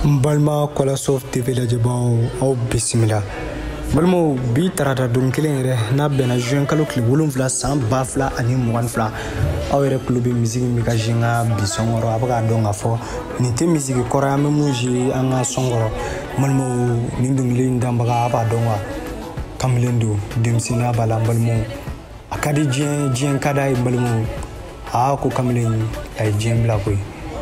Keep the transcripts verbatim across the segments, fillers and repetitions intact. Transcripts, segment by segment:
Balma kola soft T V la jabao au bismillah. Balmo bi tarata dun kelen yɛrɛ n'a bɛnna juin kalo tile wolonwula san ba fila ani mugan fila aw yɛrɛ kulo bɛ misiki min ka zi ka bi sɔngɔrɔ a bɛ k'a dɔn k'a fɔ nin tɛ misiki kɔrɔ an bɛ mun zi an ka sɔngɔrɔ balmo nin dɔnkili in danbaga a b'a dɔn wa kamalen don denmisɛnninya b'a la balmo a ka di diɲɛ diɲɛ ka d'a ye balmo a ko kamalen a ye diɲɛ bila koyi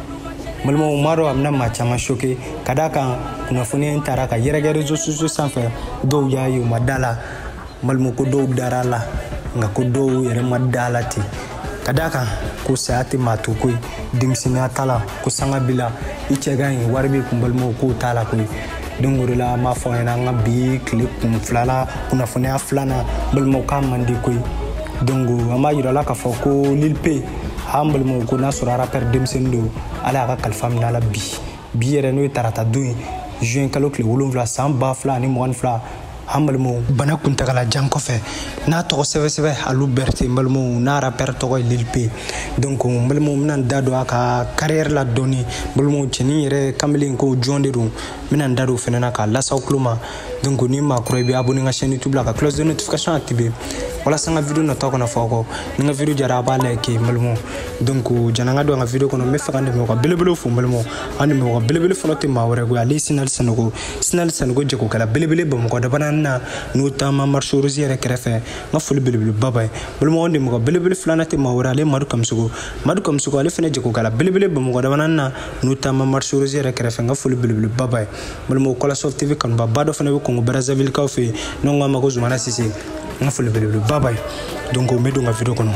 balmo ma dɔn a bɛna maa caman choqué ka d'a kan kunnafoni in taara ka yɛrɛkɛ réseaux sociaux sanfɛ dɔw y'a ye u ma da la balmo ko dɔw dara la nka ko dɔw yɛrɛ ma da la ten ka d'a kan ko saya tɛ maa to koyi denmisɛnninya t'a la ko sanga b'i la i cɛ ka ɲi wari b'i kun balmo k'o t'a la koyi donc o de la an b'a fɔ ɲɛna an ka bi tile kun filala kunnafoniya filanan balmo k'a man di koyi donc an b'a yira la k'a fɔ ko Lil P an balmo ko n'a sɔrɔ rappeur denmisɛnnin don ala y'a ka kalifa minɛ a la bi bi yɛrɛ n'o ye tarata don ye juin kalo tile wolonwula san ba fila ani mugan fila an balimo bana kuntagala jan kɔfɛ n'a tɔgɔ sɛbɛ sɛbɛ alu berete balimo n'a rappeur tɔgɔ ye Lil P donc balimo mina da don a ka carrière la dɔɔni balimo cɛnin yɛrɛ kamalen ko jɔn de don mina da don fɛnɛ na k'a lasaw kulo ma donc ni maa kura i bɛ abonné n ka chaîne YouTube la ka cloche de notification activé walasa n ka video nataw kana fɔ aw kɔ ni n ka video jara a b'a like balimo donc jana n ka don n ka video kɔnɔ n bɛ fɛ ka n dɛmɛ u ka belebele fo balimo an dɛmɛ u ka belebele fɔlɔ tɛ maa wɛrɛ koyi ale Sinali Sanogo Sinali Sanogo jagokɛla belebele Bamakɔ dabana na n'o taama marché rose yɛrɛ kɛrɛfɛ n ka foli belebeleba ba ye balimo an dɛmɛ u ka belebele filanan tɛ maa wɛrɛ ale Madu Kamisogo Madu Kamisogo ale fɛnɛ jagokɛla belebele Bamakɔ dabana na n'o taama marché rose yɛrɛ kɛrɛfɛ n ka foli belebeleba ba ye balimo Kola Soft T V kanuba ba dɔ fɛnɛ bɛ Congo Brazzaville kaw fɛ yen n'o k'a ma ko Zumana Sise n ka foli belebeleba ba ye donc n bɛ don n ka video kɔnɔ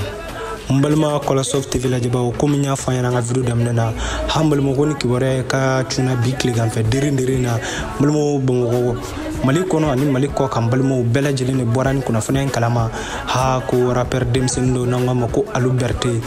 n balima Kola Soft T V lajɛbaw komi n y'a fɔ an ɲɛna n ka video daminɛ na an balima ko ni kibaruya ka cunna bi tilegan fɛ deri deri na balima Bamakɔ Mali kɔnɔ ani Mali kɔ kan balimaw bɛɛ lajɛlen de bɔra ni kunnafoniya in kalama ha ko rappeur denmisɛnnin dɔ n'an k'a ma ko Alu Berete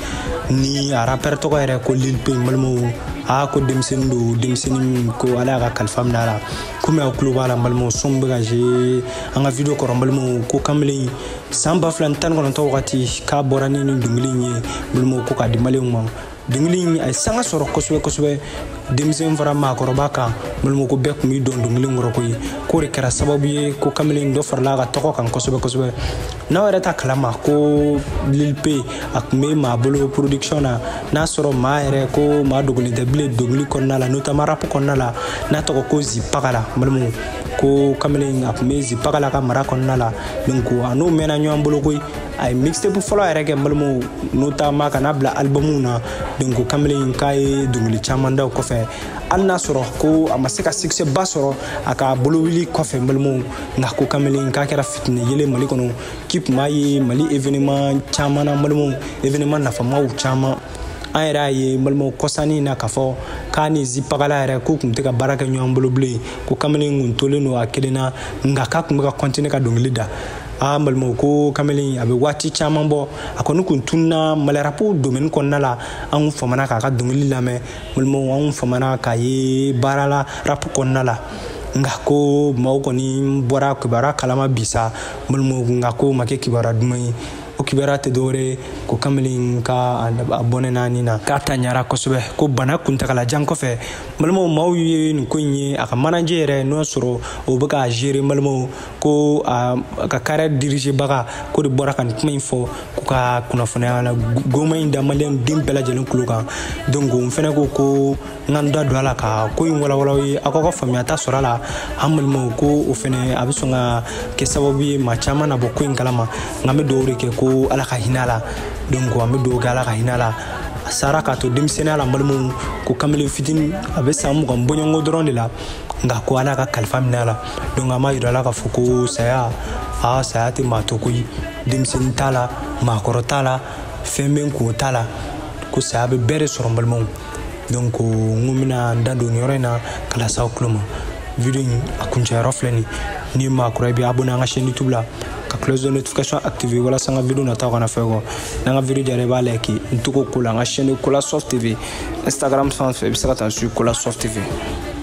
ni a rappeur tɔgɔ yɛrɛ ko Lil P balimaw ha ko denmisɛnnin don denmisɛnnin min ko ala y'a ka kalifa minɛ a la komi aw tulo b'a la balimaw sɔn bɛ ka jouer an ka video kɔrɔ balimaw ko kamalen san ba fila ni tan ni kɔnɔntɔn wagati k'a bɔra ni nin dɔnkili in ye balimaw ko k'a di maliyɛnw ma dɔnkili in a ye sanga sɔrɔ kosɛbɛ kosɛbɛ denmisɛn fara maakɔrɔba kan balimo ko bɛɛ tun b'i dɔn dɔnkili in kɔrɔ koyi k'o de kɛra sababu ye ko kamalen dɔ farala a ka tɔgɔ kan kosɛbɛ kosɛbɛ n'aw yɛrɛ ta kalama ko Lil P a tun bɛ maa bolo production na n'a sɔrɔ maa yɛrɛ ko maa dogolen tɛ bilen dɔnkili kɔnɔna la notamment rap kɔnɔna la n'a tɔgɔ ko Zipagala balimo ko kamalen a tun bɛ Zipagala ka mara kɔnɔna la donc a n'o mɛnna ɲɔgɔn bolo koyi a ye mixtape fɔlɔ yɛrɛ kɛ balimo notamment ka n'a bila albumu na donc kamalen k'a ye dɔnkili caman da o kɔfɛ hali n'a sɔrɔ ko a ma se ka succès ba sɔrɔ a ka bolowili kɔfɛ balimo nka ko kamalen k'a kɛra fitinɛ yelen Mali kɔnɔ k'i tun b'a ye Mali événement caman na balimo événement nafamaw caman an yɛrɛ y'a ye balimo kɔsani na k'a fɔ k'a ni Zipagala yɛrɛ k'u tun tɛ ka baara kɛ ɲɔgɔn bolo bilen ko kamalen kun tolen don a kelen na nka k'a tun bɛ ka continuer ka dɔnkili da a balimo ko kamalen a bɛ waati caman bɔ a kɔni kun tununa malirapu domaine kɔnɔna la an kun famana k'a ka dɔnkili lamɛn balimo an kun famana k'a ye baara la rap kɔnɔna la nka ko maaw kɔni bɔra kibaruya kalama bi sa balimo nka ko ma kɛ kibaruya duman ye o kibaruya tɛ dɔwɛrɛ ye ko kamalen ka a bɔnɛ naani na k'a ta ɲara kosɛbɛ ko bana kuntagala jan kɔfɛ balimaw maaw ye nin ko in ye a ka manager yɛrɛ n'o sɔrɔ o bɛ ka gérer balimaw ko a ka carrière diriger baga ko de bɔra ka nin kuma in fɔ ko ka kunnafoniya la goma in da maliyɛn den bɛɛ lajɛlen kulo kan donc n fɛnɛ ko ko n ka da don a la ka ko in walawalaw ye aw ka faamuyata sɔrɔ a la an balimaw ko o fɛnɛ a bɛ sɔn ka kɛ sababu ye maa caman na bɔ ko in kalama nka n bɛ dugawu de kɛ ko ala ka hinɛ a la donc an bɛ dugawu kɛ ala ka hinɛ a la a sara k'a to denmisɛnninya la balimaw ko kamalen fitinin a bɛ san mugan bɔɲɔgɔnko dɔrɔn de la nka ko ala ka kalifa minɛ a la donc an b'a yira a la k'a fɔ ko saya a saya tɛ maa to koyi denmisɛnnin t'a la maakɔrɔ t'a la fɛn bɛ n kun t'a la ko saya bɛ bɛɛ de sɔrɔ balimaw donc n ko bɛna n da don nin yɔrɔ in na ka lase aw tulo ma video in a kuncɛyɔrɔ filɛ nin ni maa kura i bɛ abonné an ka chaîne YouTube la ka cloche de notification activé walasa n ka video nataw kana fɛ kɔ n'an ka video jara i b'a like n togo ko la n ka chaîne Kola Soft T V Instagram fan fɛ i bɛ se ka taa n suivre Kola Soft T V